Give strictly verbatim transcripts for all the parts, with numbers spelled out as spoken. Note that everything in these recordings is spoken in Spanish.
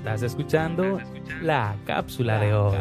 Estás escuchando la cápsula de hoy.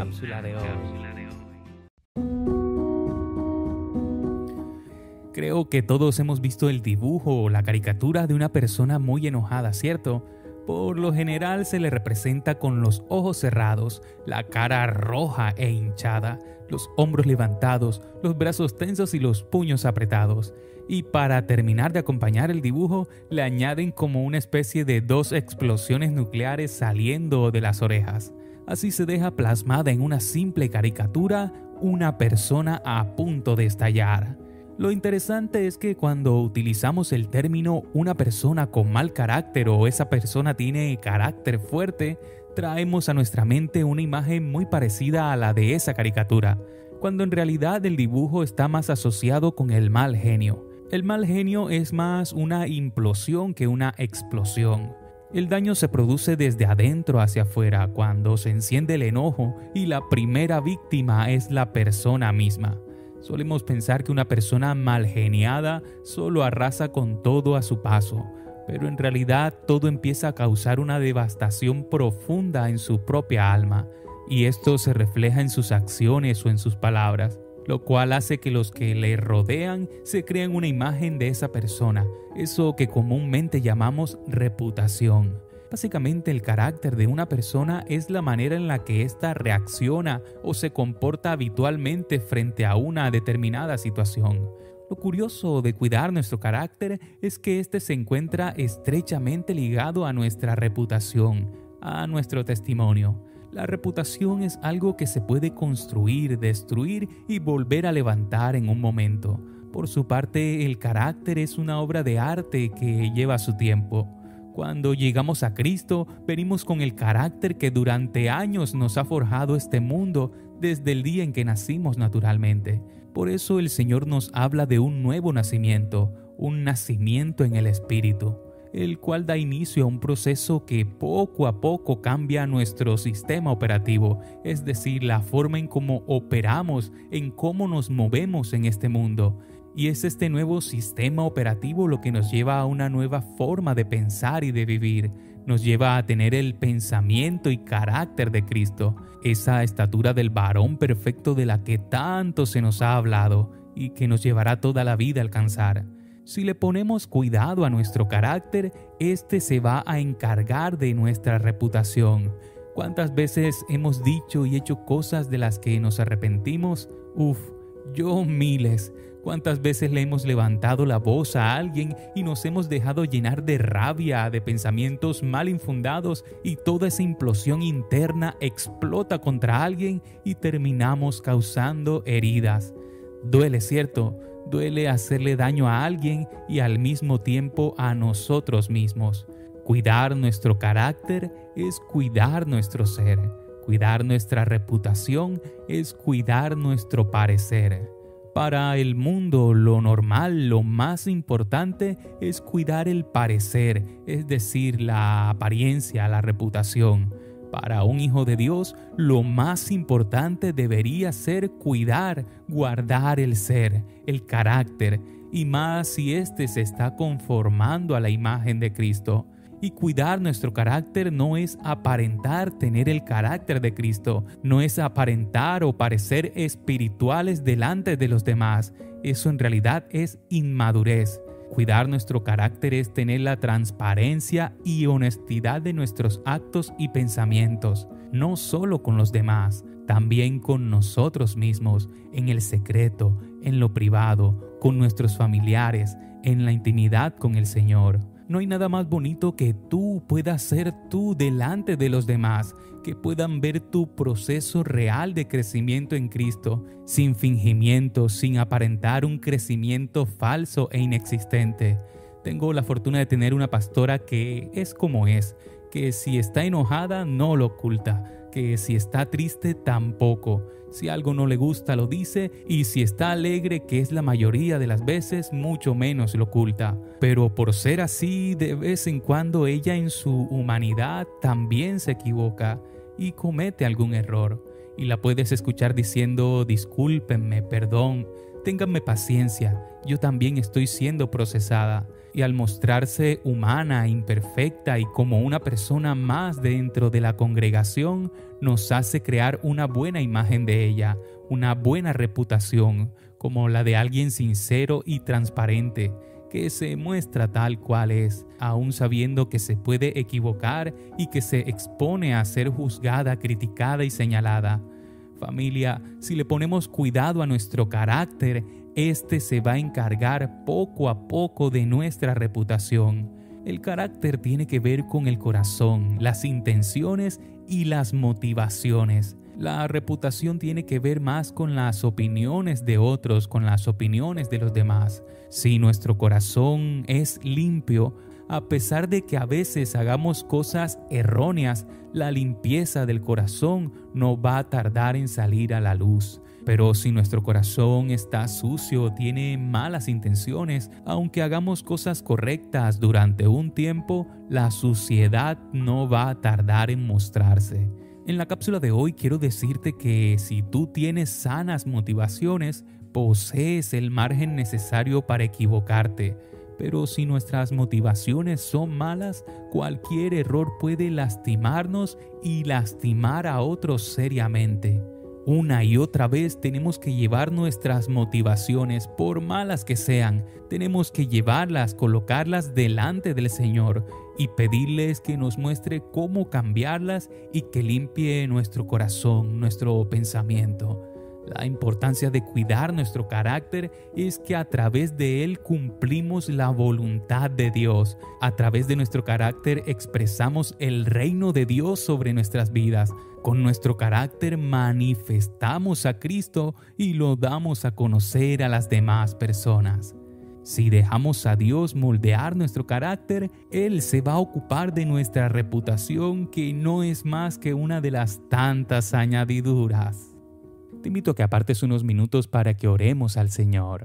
Creo que todos hemos visto el dibujo o la caricatura de una persona muy enojada, ¿cierto? Por lo general se le representa con los ojos cerrados, la cara roja e hinchada, los hombros levantados, los brazos tensos y los puños apretados. Y para terminar de acompañar el dibujo, le añaden como una especie de dos explosiones nucleares saliendo de las orejas. Así se deja plasmada en una simple caricatura una persona a punto de estallar. Lo interesante es que cuando utilizamos el término una persona con mal carácter o esa persona tiene carácter fuerte, traemos a nuestra mente una imagen muy parecida a la de esa caricatura, cuando en realidad el dibujo está más asociado con el mal genio. El mal genio es más una implosión que una explosión. El daño se produce desde adentro hacia afuera cuando se enciende el enojo y la primera víctima es la persona misma. Solemos pensar que una persona mal geniada solo arrasa con todo a su paso, pero en realidad todo empieza a causar una devastación profunda en su propia alma, y esto se refleja en sus acciones o en sus palabras, lo cual hace que los que le rodean se creen una imagen de esa persona, eso que comúnmente llamamos reputación. Básicamente, el carácter de una persona es la manera en la que ésta reacciona o se comporta habitualmente frente a una determinada situación. Lo curioso de cuidar nuestro carácter es que éste se encuentra estrechamente ligado a nuestra reputación, a nuestro testimonio. La reputación es algo que se puede construir, destruir y volver a levantar en un momento. Por su parte, el carácter es una obra de arte que lleva su tiempo. Cuando llegamos a Cristo, venimos con el carácter que durante años nos ha forjado este mundo desde el día en que nacimos naturalmente. Por eso el Señor nos habla de un nuevo nacimiento, un nacimiento en el Espíritu, el cual da inicio a un proceso que poco a poco cambia nuestro sistema operativo, es decir, la forma en cómo operamos, en cómo nos movemos en este mundo. Y es este nuevo sistema operativo lo que nos lleva a una nueva forma de pensar y de vivir. Nos lleva a tener el pensamiento y carácter de Cristo, esa estatura del varón perfecto de la que tanto se nos ha hablado y que nos llevará toda la vida a alcanzar. Si le ponemos cuidado a nuestro carácter, este se va a encargar de nuestra reputación. ¿Cuántas veces hemos dicho y hecho cosas de las que nos arrepentimos? Uf, yo miles. ¿Cuántas veces le hemos levantado la voz a alguien y nos hemos dejado llenar de rabia, de pensamientos mal infundados, y toda esa implosión interna explota contra alguien y terminamos causando heridas? Duele, ¿cierto? Duele hacerle daño a alguien y al mismo tiempo a nosotros mismos. Cuidar nuestro carácter es cuidar nuestro ser. Cuidar nuestra reputación es cuidar nuestro parecer. Para el mundo, lo normal, lo más importante es cuidar el parecer, es decir, la apariencia, la reputación. Para un hijo de Dios, lo más importante debería ser cuidar, guardar el ser, el carácter, y más si éste se está conformando a la imagen de Cristo. Y cuidar nuestro carácter no es aparentar tener el carácter de Cristo, no es aparentar o parecer espirituales delante de los demás. Eso en realidad es inmadurez. Cuidar nuestro carácter es tener la transparencia y honestidad de nuestros actos y pensamientos, no solo con los demás, también con nosotros mismos, en el secreto, en lo privado, con nuestros familiares, en la intimidad con el Señor. No hay nada más bonito que tú puedas ser tú delante de los demás, que puedan ver tu proceso real de crecimiento en Cristo, sin fingimiento, sin aparentar un crecimiento falso e inexistente. Tengo la fortuna de tener una pastora que es como es, que si está enojada no lo oculta, que si está triste tampoco. Si algo no le gusta lo dice, y si está alegre, que es la mayoría de las veces, mucho menos lo oculta. Pero por ser así, de vez en cuando ella en su humanidad también se equivoca y comete algún error. Y la puedes escuchar diciendo: discúlpenme, perdón, ténganme paciencia, yo también estoy siendo procesada. y al mostrarse humana, imperfecta y como una persona más dentro de la congregación, nos hace crear una buena imagen de ella, una buena reputación, como la de alguien sincero y transparente, que se muestra tal cual es, aún sabiendo que se puede equivocar y que se expone a ser juzgada, criticada y señalada. Familia, si le ponemos cuidado a nuestro carácter, este se va a encargar poco a poco de nuestra reputación. El carácter tiene que ver con el corazón, las intenciones y las motivaciones. La reputación tiene que ver más con las opiniones de otros, con las opiniones de los demás. Si nuestro corazón es limpio, a pesar de que a veces hagamos cosas erróneas, la limpieza del corazón no va a tardar en salir a la luz. Pero si nuestro corazón está sucio, tiene malas intenciones, aunque hagamos cosas correctas durante un tiempo, la suciedad no va a tardar en mostrarse. En la cápsula de hoy quiero decirte que si tú tienes sanas motivaciones, posees el margen necesario para equivocarte. Pero si nuestras motivaciones son malas, cualquier error puede lastimarnos y lastimar a otros seriamente. Una y otra vez tenemos que llevar nuestras motivaciones, por malas que sean, tenemos que llevarlas, colocarlas delante del Señor y pedirles que nos muestre cómo cambiarlas y que limpie nuestro corazón, nuestro pensamiento. La importancia de cuidar nuestro carácter es que a través de él cumplimos la voluntad de Dios. A través de nuestro carácter expresamos el reino de Dios sobre nuestras vidas. Con nuestro carácter manifestamos a Cristo y lo damos a conocer a las demás personas. Si dejamos a Dios moldear nuestro carácter, Él se va a ocupar de nuestra reputación, que no es más que una de las tantas añadiduras. Te invito a que apartes unos minutos para que oremos al Señor.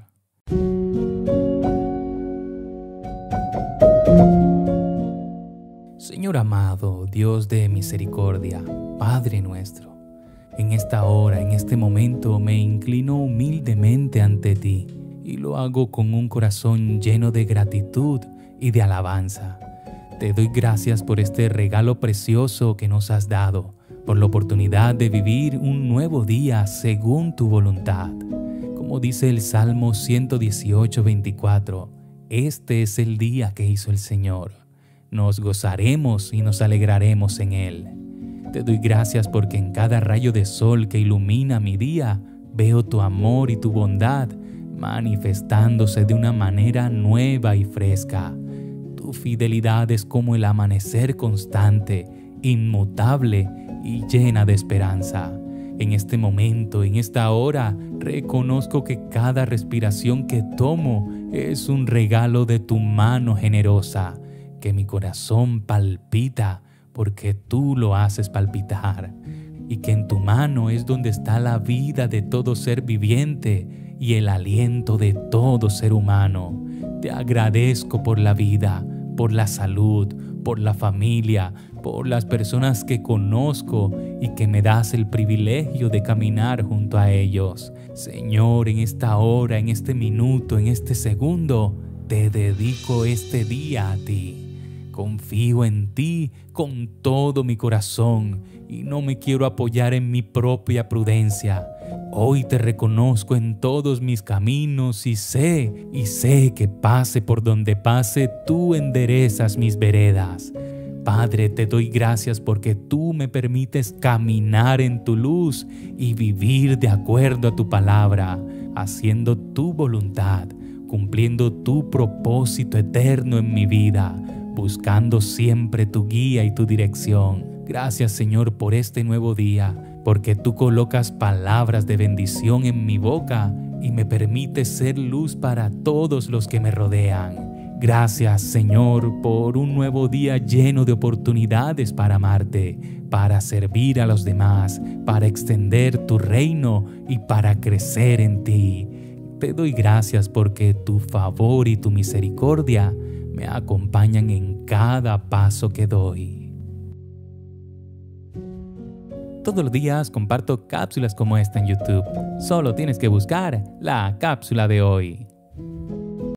Señor amado, Dios de misericordia, Padre nuestro, en esta hora, en este momento, me inclino humildemente ante ti y lo hago con un corazón lleno de gratitud y de alabanza. Te doy gracias por este regalo precioso que nos has dado, por la oportunidad de vivir un nuevo día según tu voluntad. Como dice el Salmo ciento dieciocho, veinticuatro, este es el día que hizo el Señor. Nos gozaremos y nos alegraremos en él. Te doy gracias porque en cada rayo de sol que ilumina mi día, veo tu amor y tu bondad manifestándose de una manera nueva y fresca. Tu fidelidad es como el amanecer constante, inmutable y llena de esperanza. En este momento, en esta hora, reconozco que cada respiración que tomo es un regalo de tu mano generosa, que mi corazón palpita porque tú lo haces palpitar, y que en tu mano es donde está la vida de todo ser viviente y el aliento de todo ser humano. Te agradezco por la vida, por la salud, por la familia, por las personas que conozco y que me das el privilegio de caminar junto a ellos. Señor, en esta hora, en este minuto, en este segundo, te dedico este día a ti. Confío en ti con todo mi corazón y no me quiero apoyar en mi propia prudencia. Hoy te reconozco en todos mis caminos y sé, y sé que pase por donde pase, tú enderezas mis veredas. Padre, te doy gracias porque tú me permites caminar en tu luz y vivir de acuerdo a tu palabra, haciendo tu voluntad, cumpliendo tu propósito eterno en mi vida, buscando siempre tu guía y tu dirección. Gracias, Señor, por este nuevo día, porque tú colocas palabras de bendición en mi boca y me permites ser luz para todos los que me rodean. Gracias, Señor, por un nuevo día lleno de oportunidades para amarte, para servir a los demás, para extender tu reino y para crecer en ti. Te doy gracias porque tu favor y tu misericordia me acompañan en cada paso que doy. Todos los días comparto cápsulas como esta en YouTube. Solo tienes que buscar la cápsula de hoy.